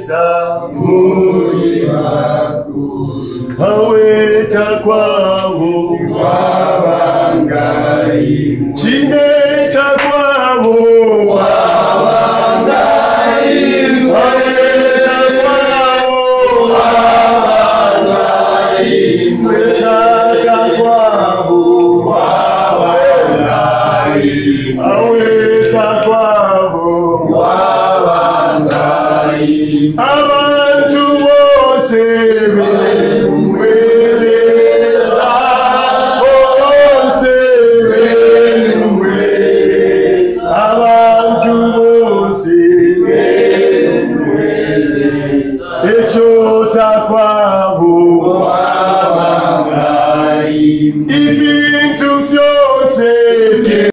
Wesa Aweta kwabo Wawangai Chineta kwabo Wawangai Aweta kwabo Wawangai Mesaka kwabo Wawangai Aweta kwabo Wawangai